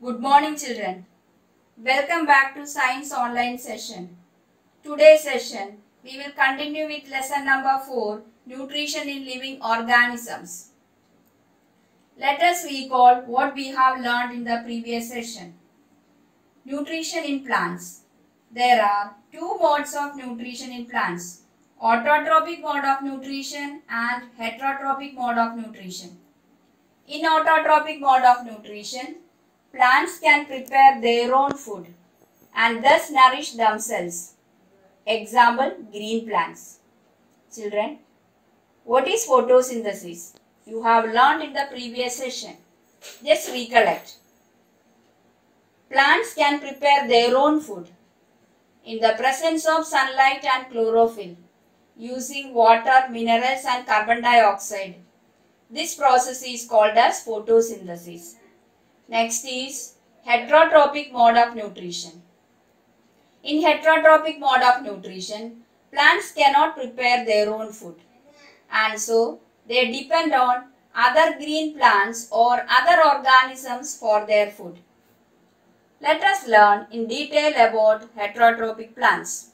Good morning, children. Welcome back to Science Online session. Today's session, we will continue with lesson number 4, Nutrition in Living Organisms. Let us recall what we have learned in the previous session. Nutrition in plants. There are two modes of nutrition in plants, autotrophic mode of nutrition and heterotrophic mode of nutrition. In autotrophic mode of nutrition, plants can prepare their own food and thus nourish themselves. Example, green plants. Children, what is photosynthesis? You have learned in the previous session. Just recollect. Plants can prepare their own food in the presence of sunlight and chlorophyll using water, minerals and carbon dioxide. This process is called as photosynthesis. Next is heterotrophic mode of nutrition. In heterotrophic mode of nutrition, plants cannot prepare their own food and so they depend on other green plants or other organisms for their food. Let us learn in detail about heterotrophic plants.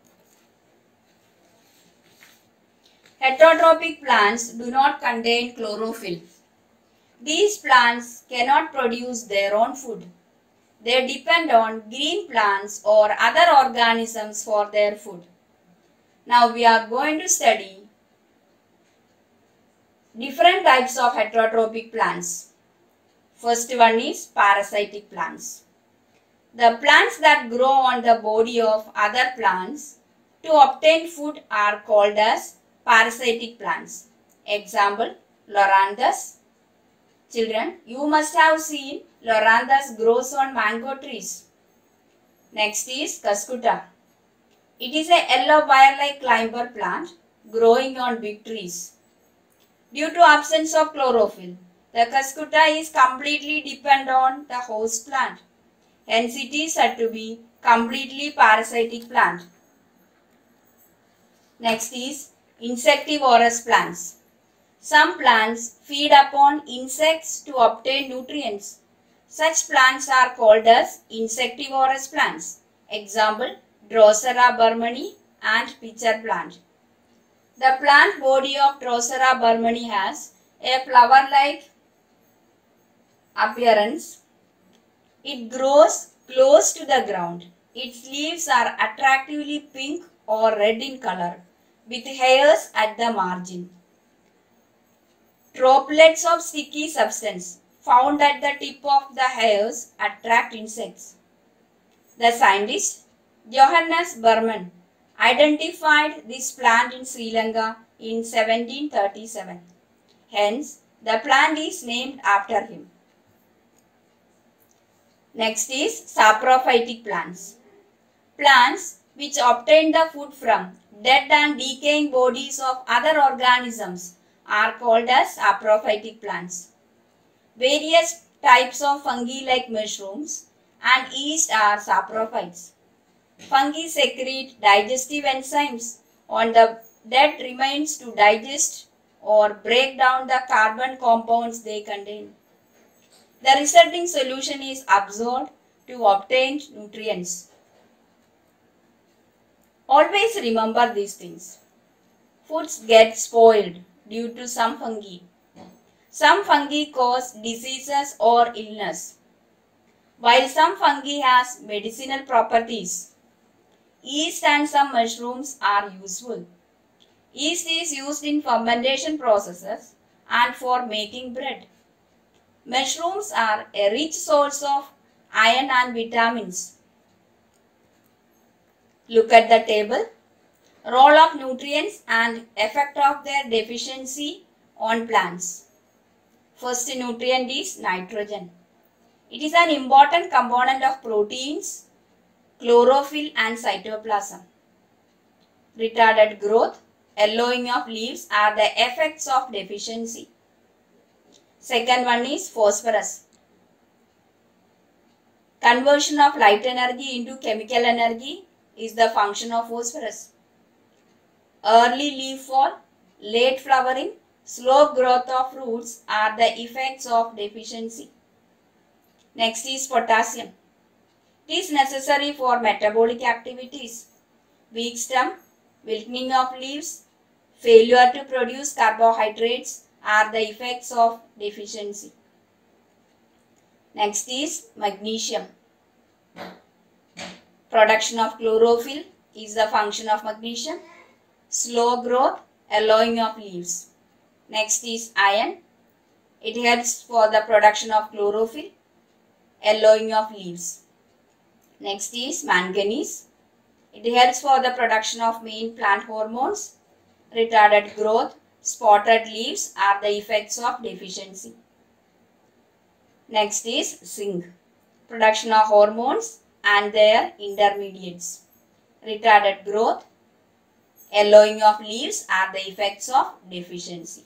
Heterotrophic plants do not contain chlorophyll. These plants cannot produce their own food. They depend on green plants or other organisms for their food. Now we are going to study different types of heterotrophic plants. First one is parasitic plants. The plants that grow on the body of other plants to obtain food are called as parasitic plants. Example, Loranthus. Children, you must have seen Loranthus grows on mango trees. Next is Cuscuta. It is a yellow wire-like climber plant growing on big trees. Due to absence of chlorophyll, the Cuscuta is completely dependent on the host plant. Hence, it is said to be completely parasitic plant. Next is insectivorous plants. Some plants feed upon insects to obtain nutrients. Such plants are called as insectivorous plants. Example, Drosera burmani and pitcher plant. The plant body of Drosera burmani has a flower-like appearance. It grows close to the ground. Its leaves are attractively pink or red in color, with hairs at the margin. Droplets of sticky substance found at the tip of the hairs attract insects. The scientist Johannes Burman identified this plant in Sri Lanka in 1737. Hence, the plant is named after him. Next is saprophytic plants. Plants which obtain the food from dead and decaying bodies of other organisms are called as saprophytic plants. Various types of fungi like mushrooms and yeast are saprophytes. Fungi secrete digestive enzymes on the dead remains to digest or break down the carbon compounds they contain. The resulting solution is absorbed to obtain nutrients. Always remember these things. Foods get spoiled due to some fungi. Some fungi cause diseases or illness, while some fungi has medicinal properties. Yeast and some mushrooms are useful. Yeast is used in fermentation processes and for making bread. Mushrooms are a rich source of iron and vitamins. Look at the table. Role of nutrients and effect of their deficiency on plants. First nutrient is nitrogen. It is an important component of proteins, chlorophyll and cytoplasm. Retarded growth, yellowing of leaves are the effects of deficiency. Second one is phosphorus. Conversion of light energy into chemical energy is the function of phosphorus. Early leaf fall, late flowering, slow growth of fruits are the effects of deficiency. Next is potassium. It is necessary for metabolic activities. Weak stem, wilting of leaves, failure to produce carbohydrates are the effects of deficiency. Next is magnesium. Production of chlorophyll is the function of magnesium. Slow growth, yellowing of leaves. Next is iron. It helps for the production of chlorophyll, yellowing of leaves. Next is manganese. It helps for the production of main plant hormones. Retarded growth, spotted leaves are the effects of deficiency. Next is zinc. Production of hormones and their intermediates. Retarded growth, yellowing of leaves are the effects of deficiency.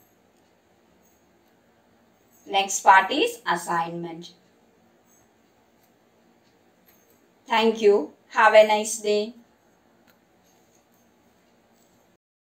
Next part is assignment. Thank you. Have a nice day.